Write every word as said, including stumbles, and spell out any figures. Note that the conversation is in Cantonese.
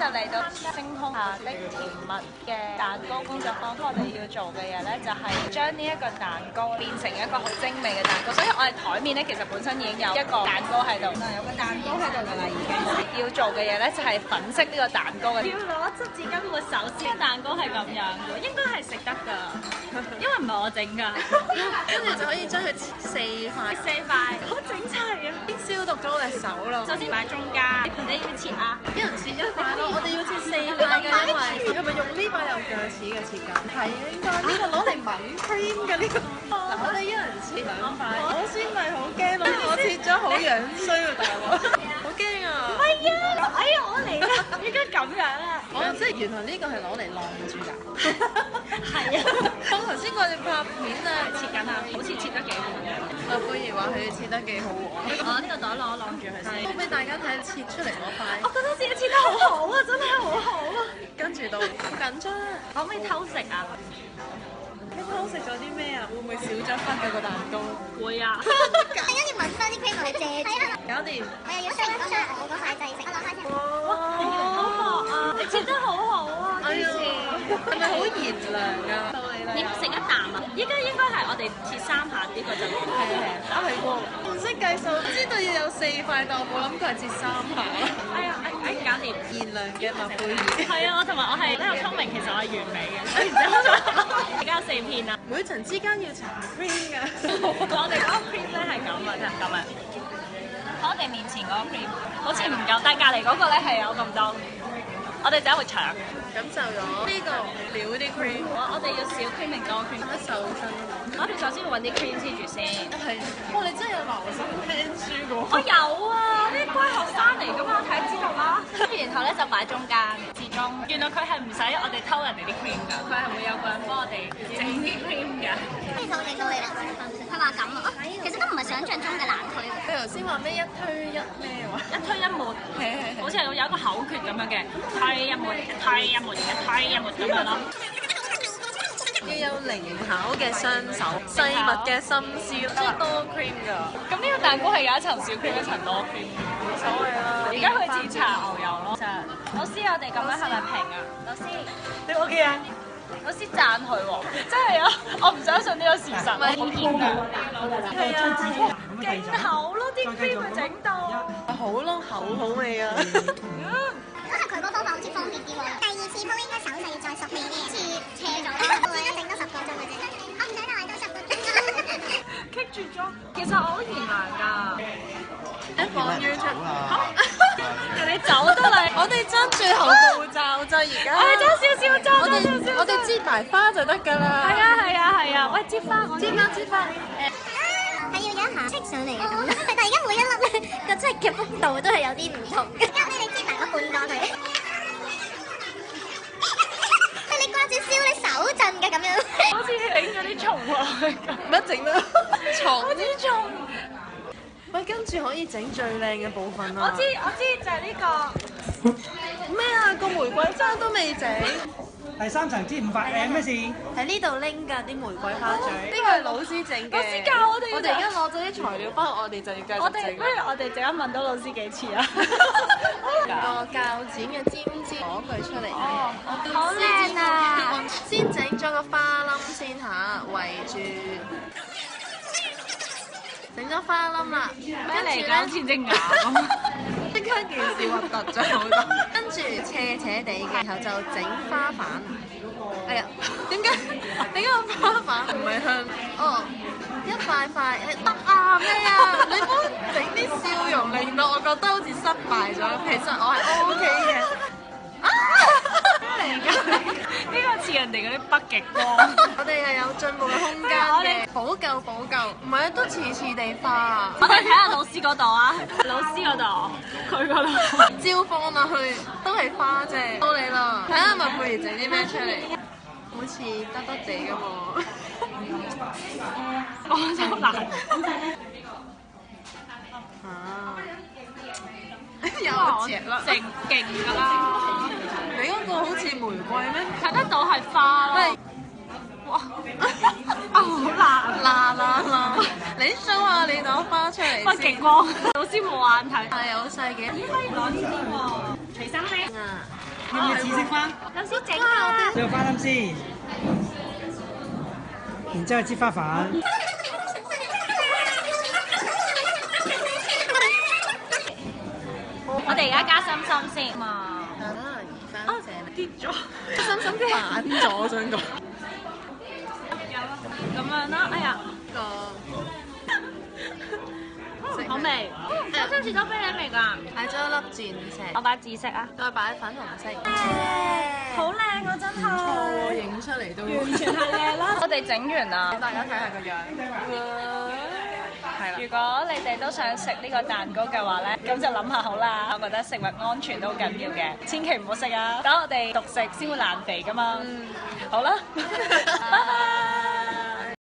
嚟到星空下的甜蜜嘅蛋糕工作坊，我哋要做嘅嘢咧就係將呢一個蛋糕變成一個好精美嘅蛋糕，所以我哋台面咧其實本身已經有一個蛋糕喺度，有個蛋糕喺度㗎啦已經。要做嘅嘢咧就係粉飾呢個蛋糕嘅。要攞濕紙巾抹手先，蛋糕係咁樣嘅，應該係食得㗎，因為唔係我整㗎。 跟住就可以將佢切四塊， 四塊，好整齊啊！ 已經消毒咗我隻手咯。 首先擺中間，你要切啊， 一人切一塊咯。我哋要切四塊嘅，因為係咪用呢把有鋸齒嘅切㗎？係啊，應該呢個攞嚟抿 cream 嘅呢個。嗱，我哋一人切兩塊。我先咪好驚咯，我切咗好樣衰喎，大鑊，好驚啊！ 係啊，哎呀，我嚟啦，應該咁樣啊。 哦，即係原來呢個係攞嚟晾住㗎。 係啊， 我頭先嗰隻拍片啊， 切緊啊，好似切得幾好嘅。 阿貝兒話佢切得幾好喎。 我呢個袋攞晾住佢先。 好俾大家睇切出嚟嗰塊。 我覺得自己切得好好啊，真係好好啊。 跟住到好緊張， 可唔可以偷食啊？ 你偷食咗啲咩啊？會唔會少咗分嘅個蛋糕？ 會啊。 跟住揾翻啲 cream 嚟借住。 搞掂。 我又要食嗰張我嗰塊製食，我攞翻先。 哇，好學啊！你切得好好啊， 哎呀，係咪好賢良㗎？到你啦。 點食一啖啊？依家應該係我哋切三下呢個就係係係啊係喎，唔識計數，知道要有四塊，但我冇諗過係切三下。 哎呀，哎搞掂。 賢良嘅麥貝兒。 係啊，我同埋我係呢個聰明，其實我係完美嘅，所以然之後就而家有四片啊。 每層之間要搽 cream 㗎。 我哋嗰個 cream 咧係咁啊，就係咁啊。我哋面前嗰個 cream 好似唔夠，但係隔離嗰個咧係有咁多。我哋就會搶。 感受咗呢個料啲 cream。 我我哋要少 cream 定多 cream？ 一手身。 我哋首先要揾啲 cream 黐住先。 係。哇！你真係有留心聽書㗎喎。 我有啊，呢啲乖學生嚟㗎嘛，睇知道啦。跟住然後咧就擺中間至中。原來佢係唔使我哋偷人哋啲 cream 㗎，佢係會有個人幫我哋整啲 cream 㗎。 呢套你到你啦，佢話咁啊，其實都唔係想像中嘅難推。 你頭先話咩一推一咩話？ 一推一抹，好似係有一個口訣咁樣嘅，推一抹，推一抹，一推一抹咁樣咯。 要有靈巧嘅雙手，細密嘅心思，即係多 cream 㗎。 咁呢個蛋糕係有一層小 cream，一層多 cream，冇所謂啦。而家佢似搽牛油咯。老師，我哋咁樣係咪平啊？老師，你 OK 啊？老師讚佢喎，真係啊！我唔相信呢個事實。唔係好堅㗎。係啊，勁厚咯啲 cream 佢整到。 好咯，好好味啊！ 可能佢個方法好似方便啲喎。第二次鋪應該手勢要再熟練啲，次斜咗啦，我而家整多十個鐘嘅啫。我唔想再多十個鐘。 棘住咗，其實我好賢良㗎。 一放於出， 人哋走得嚟， 我哋爭最後步驟咋而家。 我哋爭少少爭， 我哋我哋擠埋花就得㗎啦。 係啊係啊係啊，喂擠花， 擠花擠花。 係要有一下剔上嚟嘅感覺，但係而家每一粒咧個剔嘅幅度都係有啲唔同。因為咧你擠埋個半個佢，係你掛住燒你手震嘅咁樣。 好似整咗啲蟲落去咁。 乜整得蟲？ 好似蟲。 喂，跟住可以整最靚嘅部分啦。 我知我知，就係呢個。 咩啊？個玫瑰花都未整。 第三層支五塊誒咩事？ 喺呢度拎㗎啲玫瑰花嘴，呢個係老師整嘅。 老師教我哋㗎。 我哋而家攞咗啲材料翻，我哋就要繼續我哋整。 不如我哋陣間問到老師幾次啊？ 個鉸剪嘅尖尖攞佢出嚟。 哦，好靚啊！ 先整咗個花冧先嚇，圍住。整咗花冧啦， 咩嚟㗎？好似隻牙咁。 即刻件事核突咗好多。跟住斜斜地嘅，然後就整花瓣。哎呀，點解點解個花瓣唔係向？哦，一塊塊誒得啊咩啊？你唔好整啲笑容，令到我覺得好似失敗咗。其實我係 O K 嘅。啊！咩嚟㗎？ 呢個似人哋嗰啲北極光。 我哋又有進步嘅空間嘅，補救補救，唔係都似似地花啊！ 我哋睇下老師嗰度啊，老師嗰度，佢嗰度。 招放落去都係花啫，到你啦！睇下麥貝兒整啲咩出嚟，好似得得地㗎喎。 講就難。 啊！有隻啦， 勁勁㗎啦！ 你嗰個好似玫瑰咩？ 睇得到係花咯。哇！啊好難嗱嗱嗱！你 show 下你朵花出嚟先。 北極光，老師冇眼睇。 係好細嘅。 咦可以攞呢啲喎？隨身拎。 啊！ 要唔要紫色花？ 老師整我最後花冧先，然之後支花粉。 我哋而家加心心先嘛。 啊，移翻正跌咗， 心心啲反咗，我想講咁樣啦。哎呀， 個好味，有少士多啤梨味㗎。 買咗一粒鑽石， 我擺紫色啊， 再擺粉紅色， 好靚啊真係， 我影出嚟都完全係靚啦。我哋整完啦， 大家睇下個樣，係啦。 如果你哋都想食呢個蛋糕嘅話咧，咁就諗下好啦。我覺得食物安全都好緊要嘅，千祈唔好食啊！等我哋獨食先會爛肥㗎嘛。好啦，拜拜。